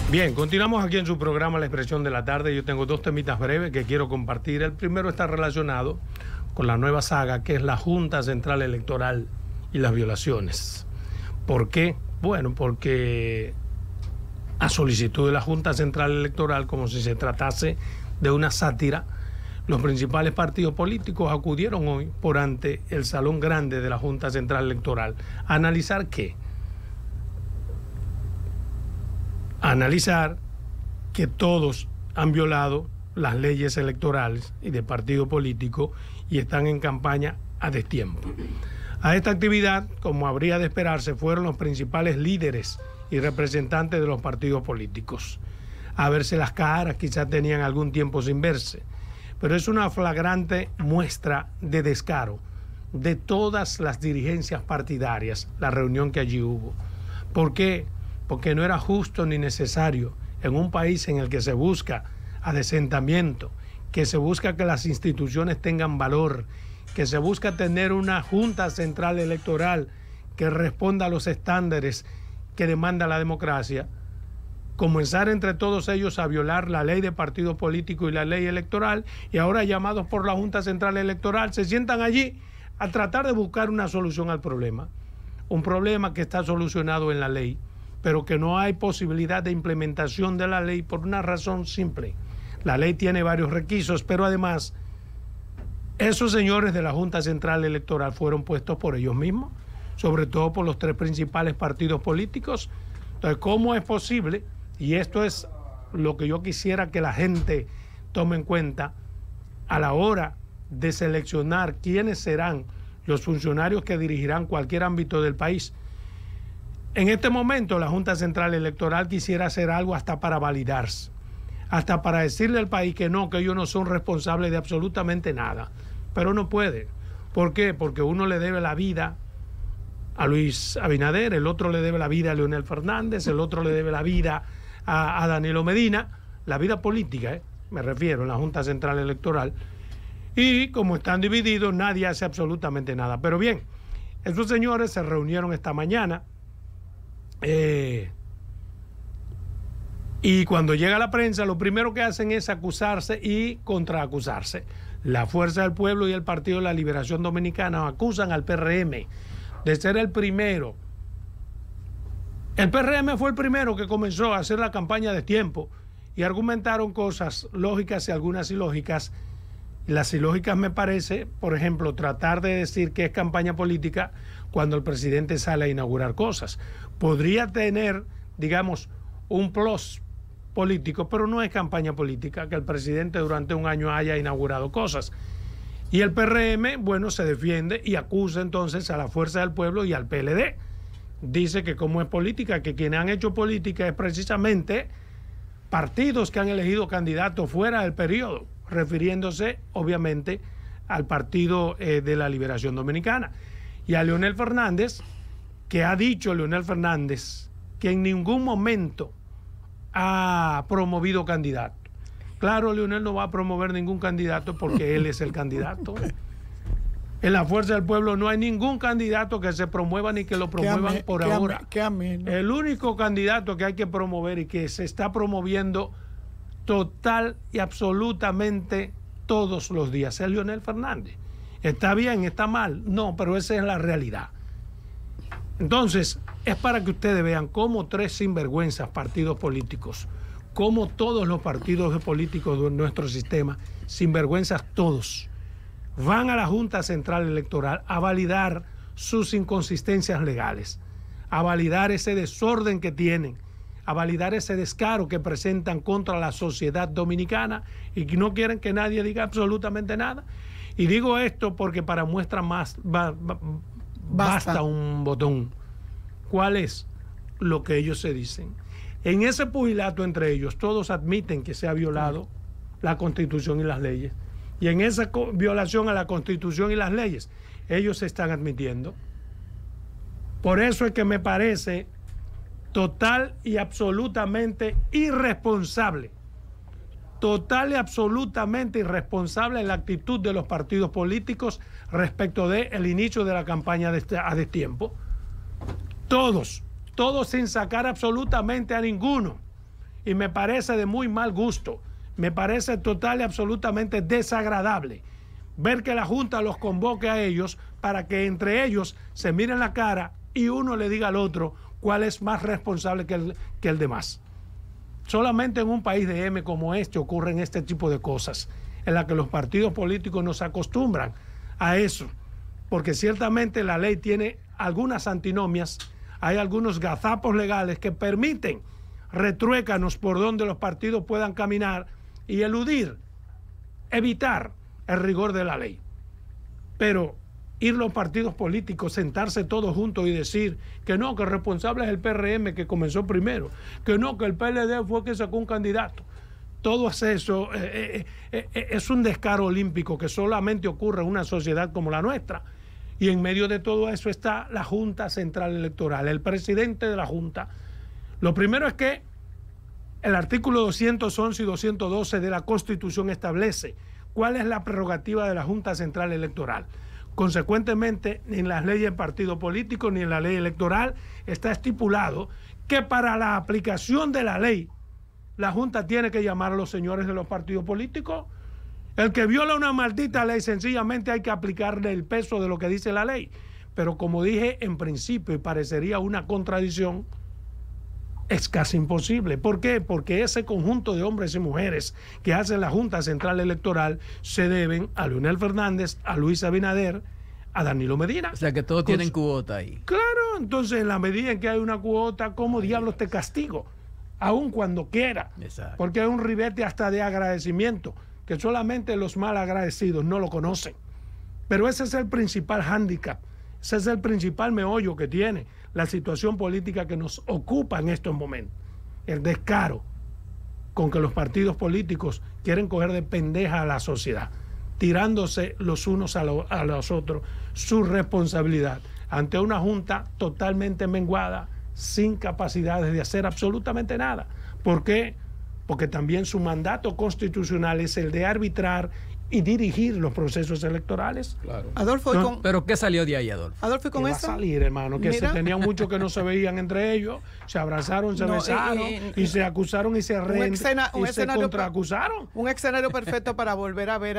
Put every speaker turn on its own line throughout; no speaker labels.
Bien, continuamos aquí en su programa La Expresión de la Tarde. Yo tengo dos temitas breves que quiero compartir. El primero está relacionado con la nueva saga, que es la Junta Central Electoral y las violaciones. ¿Por qué? Bueno, porque a solicitud de la Junta Central Electoral, como si se tratase de una sátira, los principales partidos políticos acudieron hoy por ante el Salón Grande de la Junta Central Electoral a analizar qué. A analizar que todos han violado las leyes electorales y de partido político y están en campaña a destiempo. A esta actividad, como habría de esperarse, fueron los principales líderes y representantes de los partidos políticos. A verse las caras, quizás tenían algún tiempo sin verse, pero es una flagrante muestra de descaro de todas las dirigencias partidarias, la reunión que allí hubo. ¿Por qué? Porque no era justo ni necesario en un país en el que se busca adesentamiento, que se busca que las instituciones tengan valor, que se busca tener una Junta Central Electoral que responda a los estándares que demanda la democracia, comenzar entre todos ellos a violar la ley de partido político y la ley electoral, y ahora llamados por la Junta Central Electoral se sientan allí a tratar de buscar una solución al problema. Un problema que está solucionado en la ley, pero que no hay posibilidad de implementación de la ley por una razón simple. La ley tiene varios requisitos, pero además esos señores de la Junta Central Electoral fueron puestos por ellos mismos, sobre todo por los tres principales partidos políticos. Entonces, ¿cómo es posible? Y esto es lo que yo quisiera que la gente tome en cuenta a la hora de seleccionar quiénes serán los funcionarios que dirigirán cualquier ámbito del país. En este momento la Junta Central Electoral quisiera hacer algo hasta para validarse, hasta para decirle al país que no, que ellos no son responsables de absolutamente nada, pero no puede. ¿Por qué? Porque uno le debe la vida a Luis Abinader, el otro le debe la vida a Leonel Fernández, el otro le debe la vida a Danilo Medina, la vida política, me refiero, en la Junta Central Electoral, y como están divididos nadie hace absolutamente nada. Pero bien, esos señores se reunieron esta mañana, y cuando llega la prensa lo primero que hacen es acusarse y contraacusarse. La Fuerza del Pueblo y el Partido de la Liberación Dominicana acusan al PRM de ser el primero. El PRM fue el primero que comenzó a hacer la campaña de tiempo y argumentaron cosas lógicas y algunas ilógicas. Las ilógicas me parece, por ejemplo, tratar de decir que es campaña política cuando el presidente sale a inaugurar cosas. Podría tener, digamos, un plus político, pero no es campaña política que el presidente durante un año haya inaugurado cosas. Y el PRM, bueno, se defiende y acusa entonces a la Fuerza del Pueblo y al PLD. Dice que como es política, que quienes han hecho política es precisamente partidos que han elegido candidatos fuera del periodo, refiriéndose obviamente al Partido de la Liberación Dominicana. Y a Leonel Fernández, que ha dicho Leonel Fernández que en ningún momento ha promovido candidato. Claro, Leonel no va a promover ningún candidato porque él es el candidato. En la Fuerza del Pueblo no hay ningún candidato que se promueva ni que lo promuevan por ahora. El único candidato que hay que promover y que se está promoviendo total y absolutamente todos los días es Leonel Fernández. ¿Está bien? ¿Está mal? No, pero esa es la realidad. Entonces, es para que ustedes vean cómo tres sinvergüenzas partidos políticos, cómo todos los partidos políticos de nuestro sistema, sinvergüenzas todos, van a la Junta Central Electoral a validar sus inconsistencias legales, a validar ese desorden que tienen, a validar ese descaro que presentan contra la sociedad dominicana y que no quieren que nadie diga absolutamente nada. Y digo esto porque para muestra más basta un botón. ¿Cuál es lo que ellos se dicen? En ese pugilato entre ellos, todos admiten que se ha violado la Constitución y las leyes. Y en esa violación a la Constitución y las leyes, ellos se están admitiendo. Por eso es que me parece total y absolutamente irresponsable, total y absolutamente irresponsable la actitud de los partidos políticos respecto del inicio de la campaña a destiempo. Todos sin sacar absolutamente a ninguno. y me parece de muy mal gusto, me parece total y absolutamente desagradable ver que la Junta los convoque a ellos para que entre ellos se miren la cara y uno le diga al otro cuál es más responsable que el demás. Solamente en un país de M como este ocurren este tipo de cosas, en la que los partidos políticos nos acostumbran a eso, porque ciertamente la ley tiene algunas antinomias, hay algunos gazapos legales que permiten retruécanos por donde los partidos puedan caminar y eludir, evitar el rigor de la ley. Pero ir los partidos políticos, sentarse todos juntos y decir que no, que el responsable es el PRM que comenzó primero, que no, que el PLD fue que sacó un candidato. Todo eso es un descaro olímpico que solamente ocurre en una sociedad como la nuestra. Y en medio de todo eso está la Junta Central Electoral, el presidente de la Junta. Lo primero es que el artículo 211 y 212 de la Constitución establece cuál es la prerrogativa de la Junta Central Electoral. Consecuentemente, ni en las leyes de partido político ni en la ley electoral está estipulado que para la aplicación de la ley la Junta tiene que llamar a los señores de los partidos políticos. El que viola una maldita ley, sencillamente hay que aplicarle el peso de lo que dice la ley. Pero como dije en principio, y parecería una contradicción, es casi imposible. ¿Por qué? Porque ese conjunto de hombres y mujeres que hacen la Junta Central Electoral se deben a Leonel Fernández, a Luis Abinader, a Danilo Medina.
O sea que todos tienen cuota ahí.
Claro, entonces en la medida en que hay una cuota, ¿cómo diablos te castigo? Aun cuando quiera.
Exacto.
Porque hay un ribete hasta de agradecimiento, que solamente los mal agradecidos no lo conocen. Pero ese es el principal hándicap, ese es el principal meollo que tiene la situación política que nos ocupa en estos momentos. El descaro con que los partidos políticos quieren coger de pendeja a la sociedad, tirándose los unos a los otros su responsabilidad ante una junta totalmente menguada, sin capacidades de hacer absolutamente nada. ¿Por qué? Porque también su mandato constitucional es el de arbitrar y dirigir los procesos electorales.
Claro.
Adolfo, ¿no? ¿Pero qué salió de ahí, Adolfo? Adolfo, ¿y con
¿Qué
eso?
va a salir, hermano? Que se tenían mucho que no se veían entre ellos, se abrazaron, se besaron y se acusaron y se contraacusaron.
Un escenario perfecto para volver a ver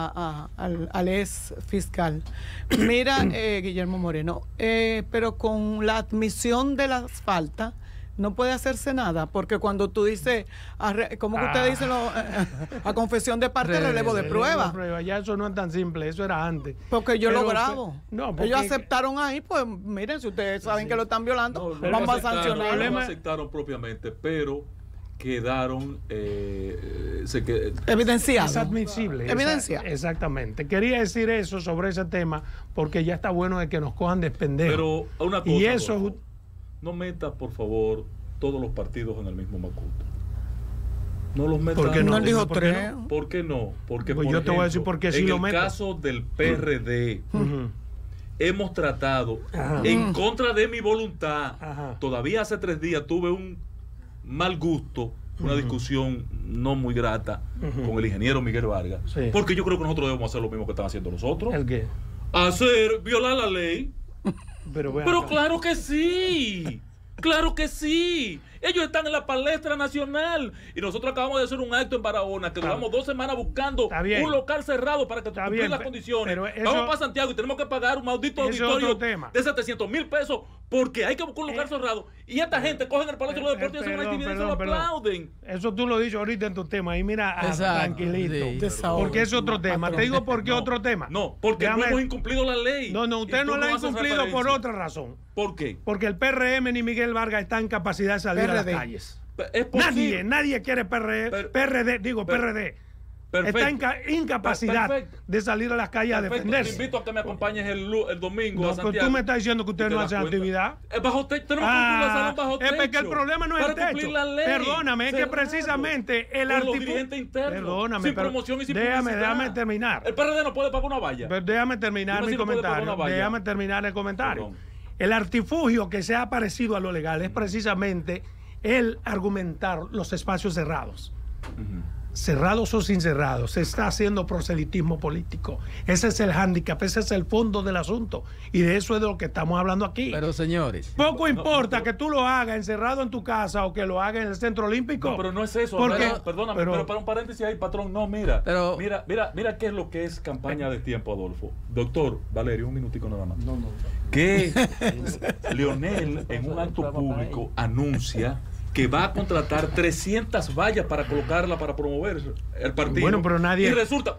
al ex fiscal. Mira, Guillermo Moreno, pero con la admisión de las faltas no puede hacerse nada, porque cuando tú dices, ¿cómo que ustedes dicen? A confesión de parte, relevo de prueba.
Ya eso no es tan simple, eso era antes.
Porque yo lo grabo.
No,
ellos aceptaron ahí, pues miren, si ustedes saben que lo están violando, vamos a sancionar.
No aceptaron propiamente, pero quedaron
evidenciados.
Es admisible. Exactamente. Quería decir eso sobre ese tema, porque ya está bueno de que nos cojan de pendejos.
Pero una cosa,
y eso
Adolfo, no meta, por favor, todos los partidos en el mismo macuto. No los metan.
¿Por qué no?
No dijo tres.
¿Por qué no? Porque,
pues
por
yo te voy a decir por qué sí lo meto.
En el caso del PRD, hemos tratado, en contra de mi voluntad, todavía hace 3 días tuve un mal gusto, una discusión no muy grata con el ingeniero Miguel Vargas, porque yo creo que nosotros debemos hacer lo mismo que están haciendo los otros.
¿El qué?
Violar la ley. Pero claro que sí. Claro que sí. Ellos están en la palestra nacional y nosotros acabamos de hacer un acto en Barahona que duramos 2 semanas buscando un local cerrado para que cumplir las condiciones. Vamos para Santiago y tenemos que pagar un maldito auditorio de 700,000 pesos porque hay que buscar un local cerrado. Y esta gente coge en el Palacio de los Deportes y hacen una actividad y se lo aplauden.
Eso tú lo dices ahorita en tu tema. Y mira, tranquilito.
Sí.
Porque es otro tema. Te digo por qué otro tema.
No, porque no hemos incumplido la ley.
No, usted no la ha incumplido por otra razón.
¿Por qué?
Porque el PRM ni Miguel Vargas está en capacidad de salir a las calles. Nadie quiere PRD. Perfecto. Está en incapacidad de salir a las calles a defenderse.
Te invito a que me acompañes el domingo a Santiago.
Tú me estás diciendo que ustedes no hacen actividad.
Bajo techo. Tenemos que cumplir la salón bajo techo.
Es que el problema no es el techo. Perdóname, es que precisamente el
artificio.
Perdóname,
sin promoción y sin
déjame terminar.
El PRD no puede pagar una valla.
Pero déjame terminar mi comentario. Déjame terminar el comentario. El artifugio que se ha parecido a lo legal es precisamente el argumentar los espacios cerrados. cerrados o sin cerrados, se está haciendo proselitismo político. Ese es el hándicap, ese es el fondo del asunto. Y de eso es de lo que estamos hablando aquí.
Pero señores,
poco importa que tú lo hagas encerrado en tu casa o que lo hagas en el Centro Olímpico.
No, pero no es eso.
Porque,
perdóname, pero para un paréntesis ahí, patrón. No, mira.
Pero,
mira qué es lo que es campaña de tiempo, Adolfo. Doctor Valerio, un minutico nada más. Que Leonel en un acto público anuncia que va a contratar 300 vallas para colocarla para promover el partido.
Bueno, pero nadie...
Y resulta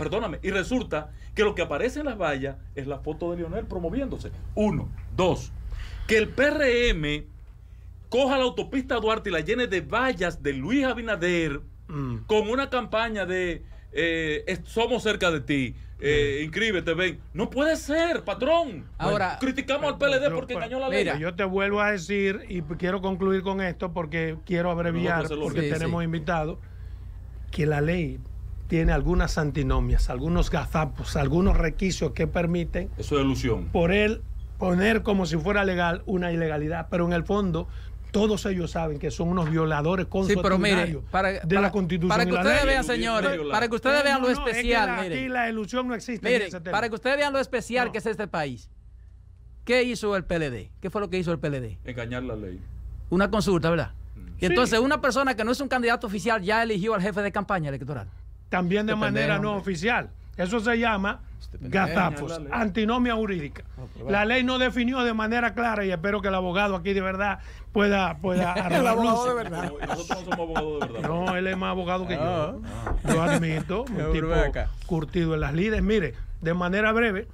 que lo que aparece en las vallas es la foto de Leonel promoviéndose. 1, 2, que el PRM coja la autopista Duarte y la llene de vallas de Luis Abinader con una campaña de somos cerca de ti, inscríbete, ven. No puede ser, patrón.
Ahora,
criticamos al PLD porque engañó la ley.
Mira, yo te vuelvo a decir, y quiero concluir con esto porque quiero abreviar, porque tenemos invitados, que la ley tiene algunas antinomias, algunos gazapos, algunos requisitos que permiten...
Eso es ilusión.
Por él poner como si fuera legal una ilegalidad, pero en el fondo... Todos ellos saben que son unos violadores consuetudinarios de la Constitución.
Para que ustedes vean, señores, para que ustedes vean lo especial.
Es que aquí la ilusión no existe.
Miren, para que ustedes vean lo especial que es este país. ¿Qué hizo el PLD? ¿Qué fue lo que hizo el PLD?
Engañar la ley.
Una consulta, ¿verdad? Y entonces una persona que no es un candidato oficial ya eligió al jefe de campaña electoral.
También de manera no oficial. Eso se llama gazapos, antinomia jurídica. La ley no definió de manera clara y espero que el abogado aquí de verdad pueda arreglar.
El abogado de verdad.
Nosotros no somos abogados de verdad.
No, él es más abogado que yo. Yo admito, un tipo curtido en las lides. Mire, de manera breve,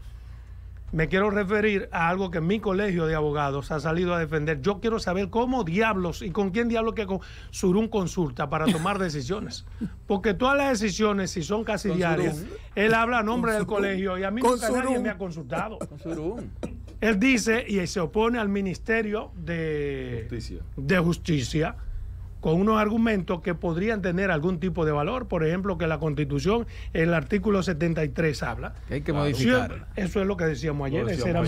me quiero referir a algo que mi colegio de abogados ha salido a defender. Yo quiero saber cómo diablos y con quién diablos que con Surún consulta para tomar decisiones. Porque todas las decisiones, si son casi diarias, él habla a nombre del colegio y a mí nunca nadie me ha consultado. Él dice y se opone al Ministerio de Justicia con unos argumentos que podrían tener algún tipo de valor. Por ejemplo, que la Constitución, el artículo 73 habla.
Que hay que modificarla.
Eso es lo que decíamos ayer.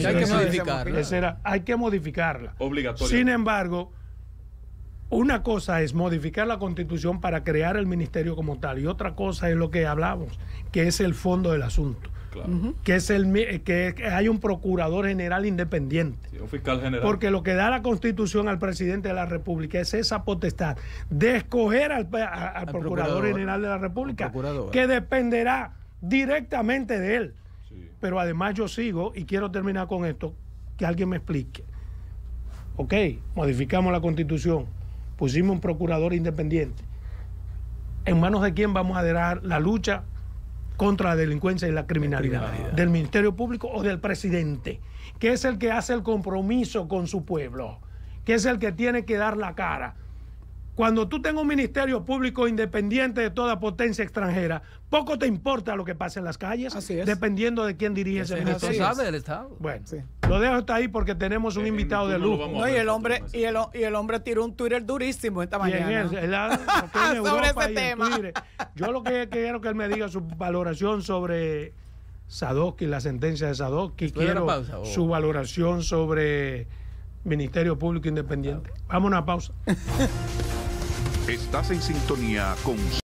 Hay que modificarla.
Obligatorio.
Sin embargo, una cosa es modificar la Constitución para crear el ministerio como tal y otra cosa es lo que hablamos, que es el fondo del asunto. Claro. Que es que hay un procurador general independiente.
Sí, un fiscal general.
Porque lo que da la Constitución al presidente de la República es esa potestad de escoger al procurador general de la República, que dependerá directamente de él. Sí. Pero además yo sigo, y quiero terminar con esto, que alguien me explique. Ok, modificamos la Constitución, pusimos un procurador independiente. ¿En manos de quién vamos a dejar la lucha contra la delincuencia y la criminalidad? ¿Del Ministerio Público o del presidente? Que es el que hace el compromiso con su pueblo, que es el que tiene que dar la cara. Cuando tú tengas un Ministerio Público independiente de toda potencia extranjera, poco te importa lo que pasa en las calles, dependiendo de quién dirige ese ministerio.
Es responsable del Estado.
Bueno, lo dejo hasta ahí porque tenemos un invitado de lujo.
No, y el hombre tiró un Twitter durísimo esta mañana.
Sobre ese tema. Yo lo que quiero que él me diga su valoración sobre Sadowski, la sentencia de Sadowski. Quiero su valoración sobre Ministerio Público Independiente. Vamos a una pausa.
Estás en sintonía con